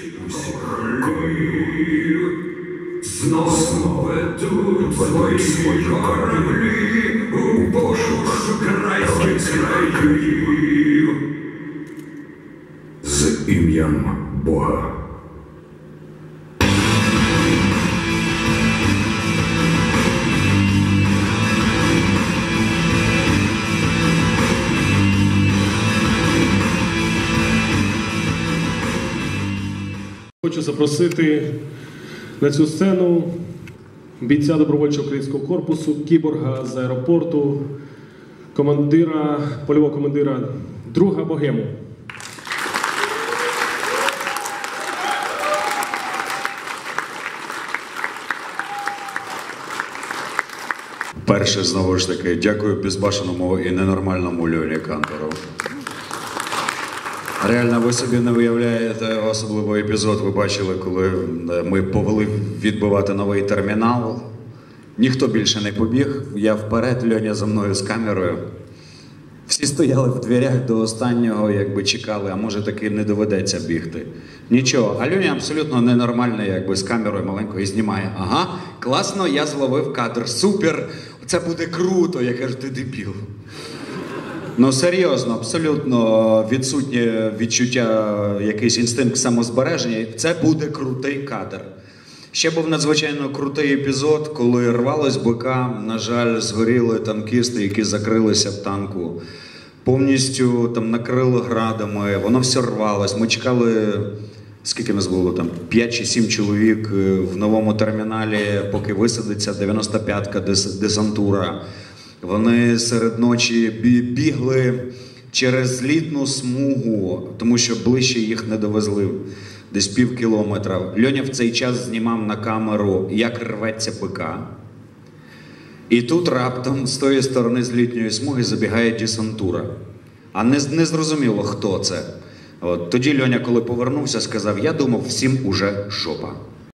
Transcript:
Знову ведуть свої кораблі у пошук крайських країв. З ім'ям Бога. Хочу запросити на цю сцену бійця добровольчого українського корпусу, кіборга з аеропорту, польового командира Друга Богему. Перше, знову ж таки, дякую безбашеному і ненормальному Льоні Кантору. Реально, ви собі не уявляєте особливий епізод, ви бачили, коли ми повели відбивати новий термінал. Ніхто більше не побіг, я вперед, Льоня за мною з камерою. Всі стояли в дверях до останнього, якби чекали, а може таки не доведеться бігти. Нічого, а Льоня абсолютно ненормальний, якби з камерою маленькою знімає. Ага, класно, я зловив кадр, супер, це буде круто. Я кажу, ти дебіл. Ну, серйозно, абсолютно відсутнє відчуття, якийсь інстинкт самозбереження. Це буде крутий кадр. Ще був надзвичайно крутий епізод, коли рвалось БК, на жаль, згоріли танкісти, які закрилися в танку. Повністю там накрило градами, воно все рвалось. Ми чекали, скільки нас було там, 5 чи 7 чоловік в новому терміналі, поки висадиться 95-ка десантура. Вони серед ночі бігли через злітну смугу, тому що ближче їх не довезли, десь пів кілометра. Льоня в цей час знімав на камеру, як рветься БК. І тут раптом з тої сторони злітньої смуги забігає десантура. А не зрозуміло, хто це. От. Тоді Льоня, коли повернувся, сказав, я думав, всім уже жопа.